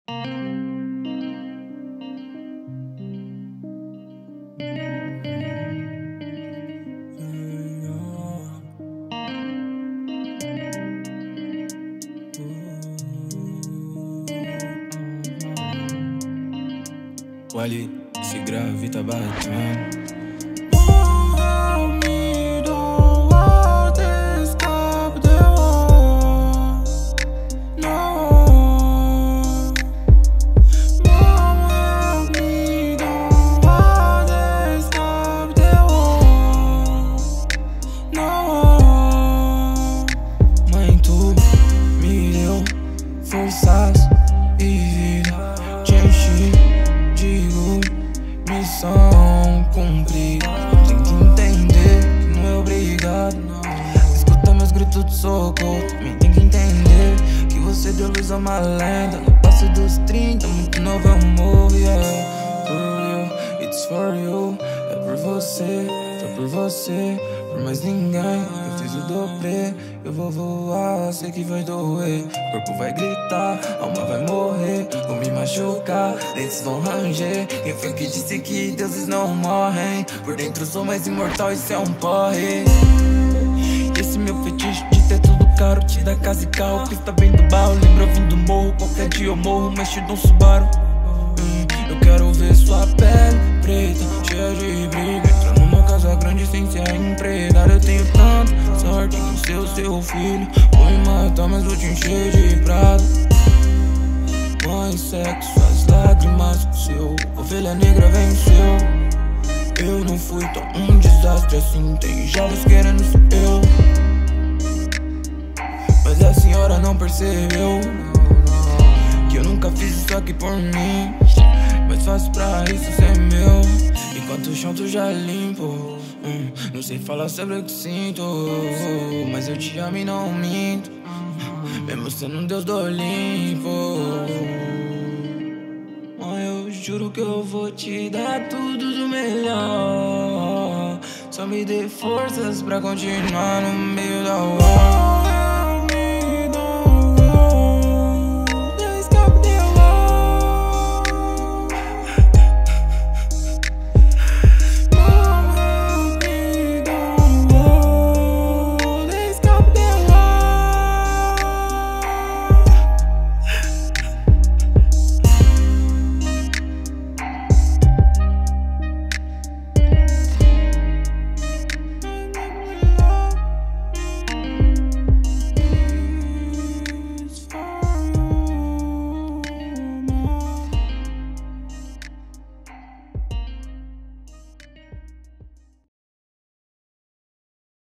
Wally, esse grave tá batendo. Forças e vida te enchi de luz, missão cumprida. Tem que entender que não é obrigado. Escuta meus gritos de socorro, também tem que entender que você deu luz a uma lenda. No passo dos 30, muito novo eu morro, yeah. For real, it's for you. É por você, só por você, por mais ninguém. Eu fiz o dobrê, eu vou voar, sei que vai doer. Corpo vai gritar, alma vai morrer, vou me machucar, dentes vão ranger. Quem foi que disse que deuses não morrem? Por dentro sou mais imortal, isso é um porre. Esse meu fetiche de ter tudo caro, te dá casa e carro, pista bem do barro. Lembra eu vim do morro, qualquer dia eu morro, mas te dou um Subaru. Eu quero ver sua pele preta, cheia de briga. Entra numa casa grande sem ser empregado. Eu tenho tanta sorte em ser o seu filho. Vou me matar, mas vou te encher de prata. Mãe, sexo, as lágrimas do seu. Ovelha negra venceu. Eu não fui tão um desastre assim. Tem jovens querendo ser eu, mas a senhora não percebeu que eu nunca fiz isso aqui por mim. Mas faço pra isso ser meu. Enquanto o chão tu já limpo. Não sei falar sobre o que sinto, mas eu te amo e não minto, mesmo sendo um deus do Olimpo. Mãe, eu juro que eu vou te dar tudo do melhor. Só me dê forças pra continuar no meio da war.